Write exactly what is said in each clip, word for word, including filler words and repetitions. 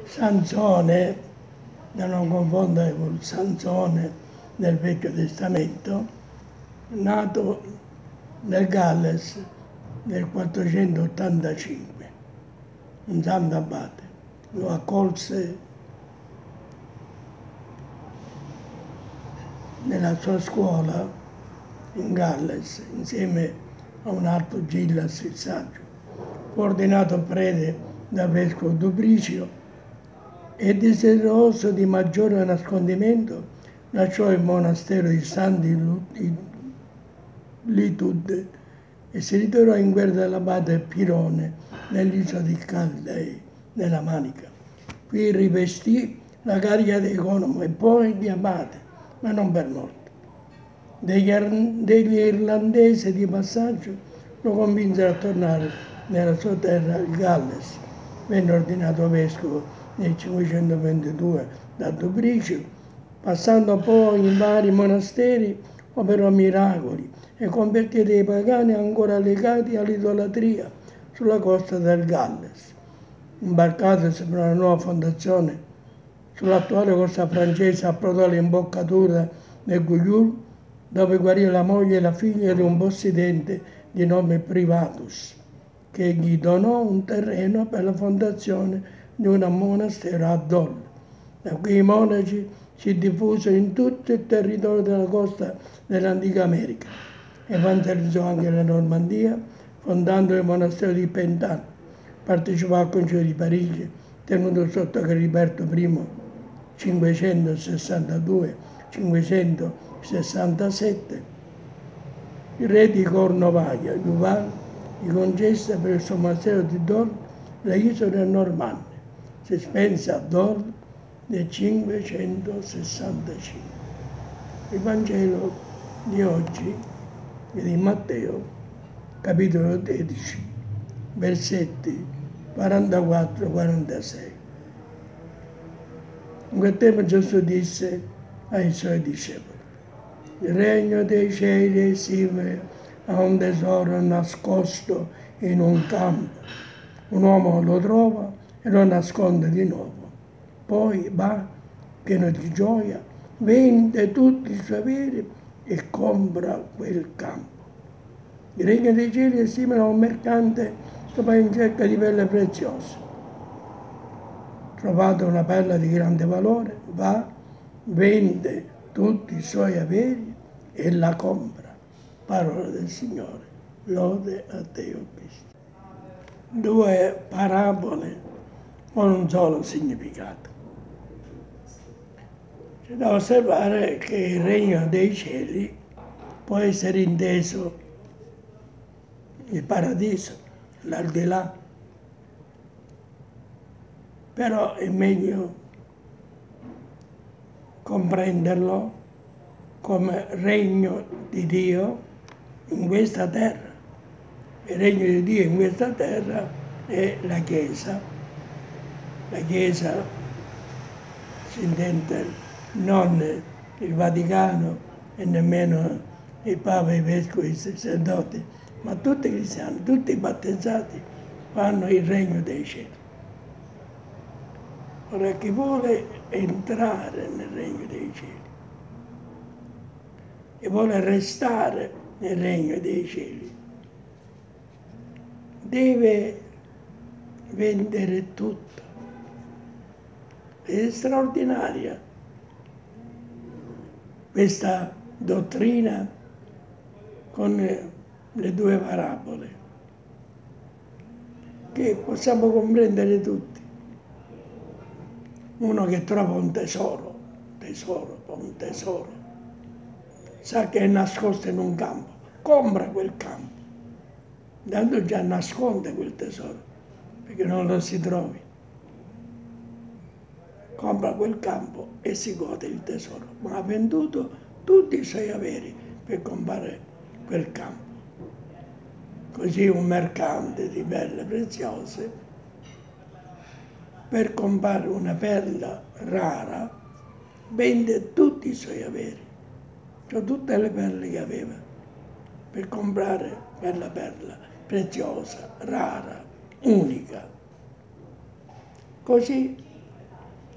Sansone, da non confondere con Sansone del Vecchio Testamento, nato nel Galles nel quattrocentottantacinque, un santo abate. Lo accolse nella sua scuola in Galles insieme a un altro Gillas il Saggio. Fu ordinato prete dal vescovo Dubricio e desideroso di maggiore nascondimento lasciò il monastero di Santi Litud e si ritirò in guerra dell'abate Pirone nell'isola di Caldei, nella Manica. Qui rivestì la carica di economo e poi di abate, ma non per molto. Degli, degli irlandesi di passaggio lo convinsero a tornare nella sua terra, il Galles. Venne ordinato vescovo nel cinquecentoventidue da Dubricio, passando poi in vari monasteri, operò miracoli e convertì dei pagani ancora legati all'idolatria sulla costa del Galles. Imbarcatosi per una nuova fondazione sull'attuale costa francese, approdò all'imboccatura del Guyul, dove guarì la moglie e la figlia di un possidente di nome Privatus, che gli donò un terreno per la fondazione di un monastero a Dole. Da qui i monaci si diffusero in tutto il territorio della costa dell'antica America. Evangelizzò anche la Normandia, fondando il monastero di Pentan. Partecipò al Concilio di Parigi, tenuto sotto Geriberto I, cinquecentosessantadue cinquecentosessantasette. Il re di Cornovaglia, Yuval, gli concesse per il suo monastero di Dole le isole normanne. Si spense a Dole nel cinquecentosessantacinque. Il Vangelo di oggi è di Matteo, capitolo tredici, versetti quarantaquattro quarantasei. In quel tempo Gesù disse ai suoi discepoli: il regno dei cieli è simile a un tesoro nascosto in un campo. Un uomo lo trova e lo nasconde di nuovo. Poi va, pieno di gioia, vende tutti i suoi beni e compra quel campo. Il regno dei cieli è simile a un mercante che va in cerca di perle preziose. Trovata una perla di grande valore, va, vende tutti i suoi averi e la compra. Parola del Signore. Lode a Dio Cristo. Due parabole con un solo significato. C'è da osservare che il regno dei cieli può essere inteso il paradiso, l'aldilà, però è meglio comprenderlo come regno di Dio in questa terra. Il regno di Dio in questa terra è la Chiesa. La Chiesa si intende non il Vaticano e nemmeno il Papa, i vescovi, i sacerdoti, ma tutti i cristiani, tutti i battezzati fanno il regno dei cieli. Ora chi vuole entrare nel regno dei cieli e vuole restare nel regno dei cieli deve vendere tutto. È straordinaria questa dottrina con le due parabole, che possiamo comprendere tutti. Uno che trova un tesoro, tesoro, un tesoro, sa che è nascosto in un campo, compra quel campo. Tanto già nasconde quel tesoro, perché non lo si trovi. Compra quel campo e si gode il tesoro, ma ha venduto tutti i suoi averi per comprare quel campo. Così un mercante di perle preziose, per comprare una perla rara, vende tutti i suoi averi, cioè tutte le perle che aveva, per comprare quella perla preziosa, rara, unica. Così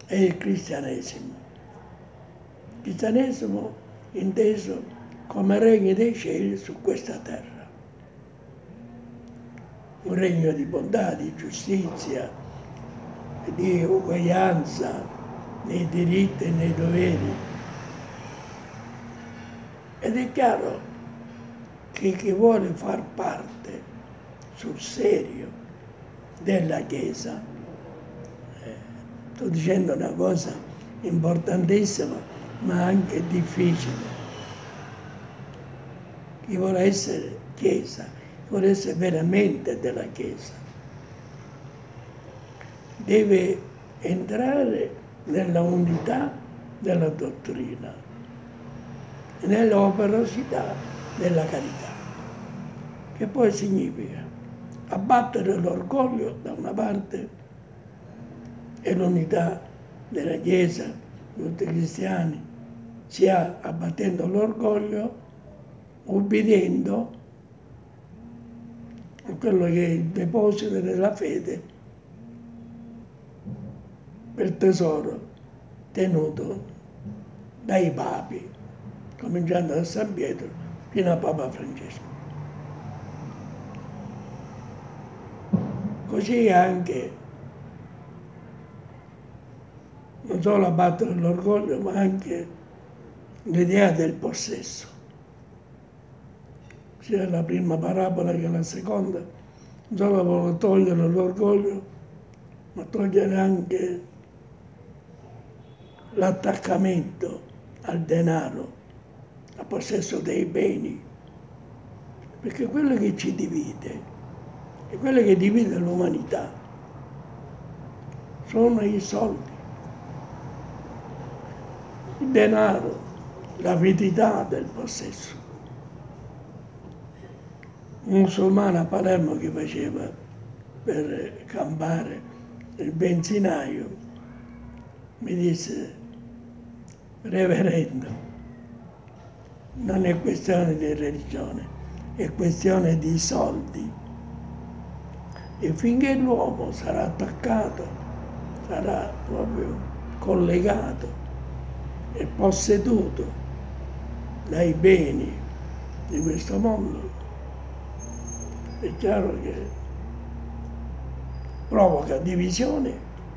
è il cristianesimo. Il cristianesimo inteso come regno dei cieli su questa terra. Un regno di bontà, di giustizia, di uguaglianza nei diritti e nei doveri. Ed è chiaro che chi vuole far parte sul serio della Chiesa, eh, sto dicendo una cosa importantissima ma anche difficile, chi vuole essere Chiesa, chi vuole essere veramente della Chiesa, deve entrare nella unità della dottrina, nell'operosità della carità, che poi significa abbattere l'orgoglio da una parte e l'unità della Chiesa, di tutti i cristiani, sia abbattendo l'orgoglio, ubbidendo a quello che è il deposito della fede, per tesoro tenuto dai papi, cominciando da San Pietro fino a Papa Francesco. Così anche non solo abbattere l'orgoglio, ma anche l'idea del possesso. Sia la prima parabola che la seconda, non solo vuole togliere l'orgoglio, ma togliere anche l'attaccamento al denaro, al possesso dei beni, perché quello che ci divide è quello che divide l'umanità, sono i soldi, il denaro, l'avidità del possesso. Un musulmano a Palermo che faceva per campare il benzinaio mi disse: reverendo, non è questione di religione, è questione di soldi. E finché l'uomo sarà attaccato, sarà proprio collegato e posseduto dai beni di questo mondo, è chiaro che provoca divisione,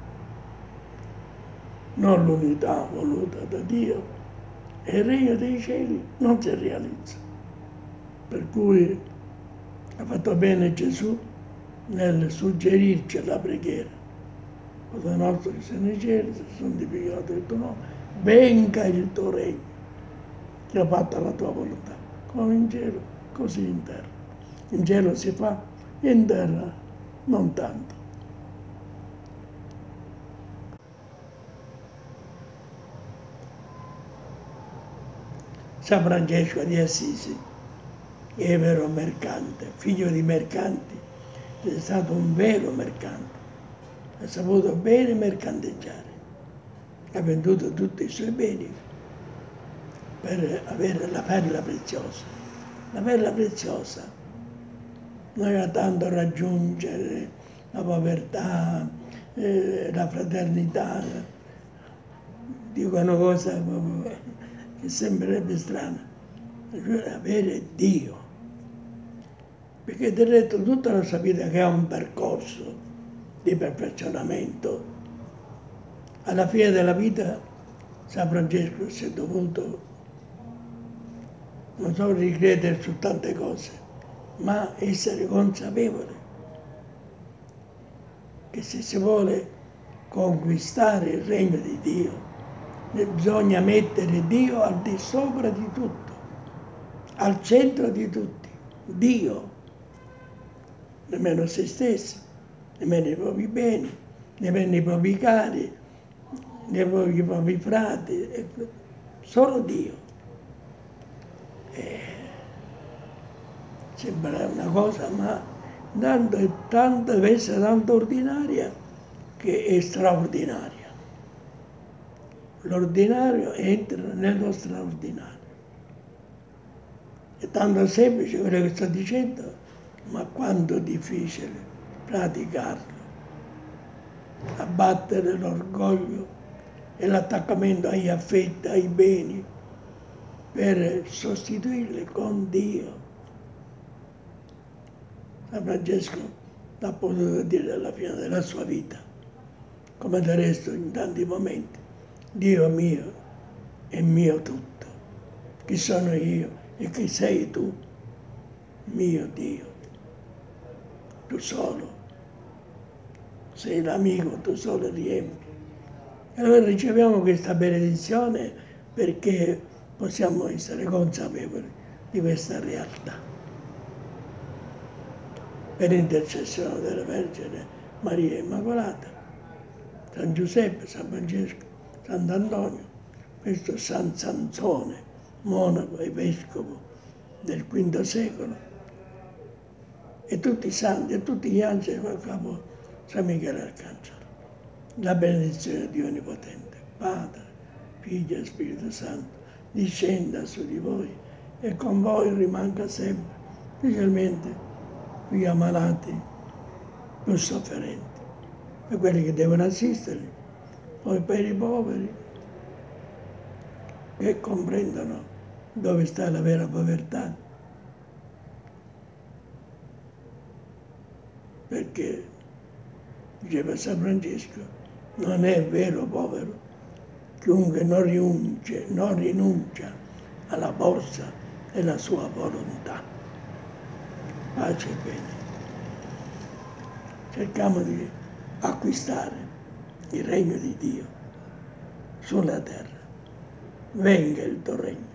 non l'unità voluta da Dio, e il regno dei cieli non si realizza. Per cui ha fatto bene Gesù nel suggerirci la preghiera. Padre nostro che sei nei cieli, sia santificato il tuo nome, venga il tuo regno, sia fatta la tua volontà, come in cielo, così in terra. In cielo si fa, in terra non tanto. San Francesco di Assisi è vero mercante, figlio di mercanti, è stato un vero mercante, ha saputo bene mercanteggiare, ha venduto tutti i suoi beni per avere la perla preziosa. La perla preziosa non era tanto raggiungere la povertà, eh, la fraternità, dico una cosa che sembrerebbe strana, cioè avere Dio. Perché del resto tutta la sua vita che ha un percorso di perfezionamento, alla fine della vita San Francesco si è dovuto non solo ricredere su tante cose, ma essere consapevole che se si vuole conquistare il regno di Dio bisogna mettere Dio al di sopra di tutto, al centro di tutti, Dio, nemmeno se stessi, nemmeno i propri beni, nemmeno i propri cari, nemmeno i propri frati, solo Dio. E sembra una cosa, ma tanto è tanto, deve essere tanto ordinaria che è straordinaria. L'ordinario entra nello straordinario. È tanto semplice quello che sto dicendo, ma quanto difficile praticarlo. Abbattere l'orgoglio e l'attaccamento agli affetti, ai beni, per sostituirli con Dio. San Francesco l'ha potuto dire alla fine della sua vita, come del resto in tanti momenti: Dio mio è mio tutto, chi sono io e chi sei tu, mio Dio, tu solo sei l'amico, tu solo riempi. E noi riceviamo questa benedizione perché possiamo essere consapevoli di questa realtà. Per intercessione della Vergine Maria Immacolata, San Giuseppe, San Francesco, Sant'Antonio, questo San Sansone, monaco e vescovo del quinto secolo, e tutti i santi e tutti gli angeli a capo San Michele Arcangelo. La benedizione di Dio Onnipotente, Padre, Figlio e Spirito Santo, discenda su di voi e con voi rimanga sempre, specialmente per gli ammalati più sofferenti, per quelli che devono assisterli, poi per i poveri che comprendono dove sta la vera povertà, perché, diceva San Francesco, non è vero povero chiunque non rinuncia, non rinuncia alla borsa della sua volontà. Pace e bene. Cerchiamo di acquistare il regno di Dio sulla terra. Venga il tuo regno.